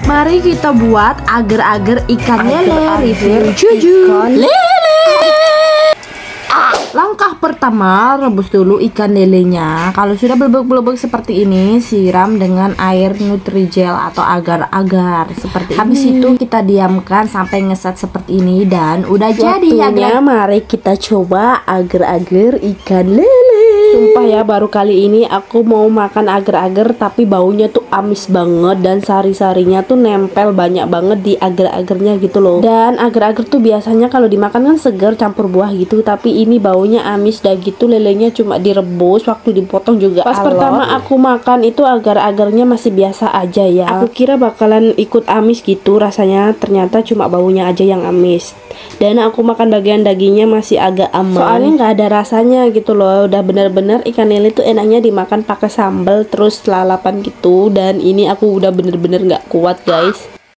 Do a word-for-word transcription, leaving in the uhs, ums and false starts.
Mari kita buat agar-agar ikan lele review jujur. Lele. Langkah pertama, rebus dulu ikan lelenya. Kalau sudah belebek-belebek seperti ini, siram dengan air Nutrijel atau agar-agar seperti Habis ini. Habis itu kita diamkan sampai ngesat seperti ini dan udah Waktunya jadi agar. Mari kita coba agar-agar ikan lele. Sumpah ya, baru kali ini aku mau makan agar-agar, tapi baunya tuh amis banget dan sari-sarinya tuh nempel banyak banget di agar-agarnya gitu loh. Dan agar-agar tuh biasanya kalau dimakan kan segar campur buah gitu, tapi ini baunya amis dah gitu. Lelenya cuma direbus, waktu dipotong juga pas alot. Pertama aku makan itu agar-agarnya masih biasa aja ya. Aku kira bakalan ikut amis gitu rasanya, ternyata cuma baunya aja yang amis. Dan aku makan bagian dagingnya masih agak aman, soalnya nggak ada rasanya gitu loh. Udah bener-bener ikan lele tuh enaknya dimakan pakai sambal terus lalapan gitu. Dan ini aku udah bener-bener nggak kuat guys.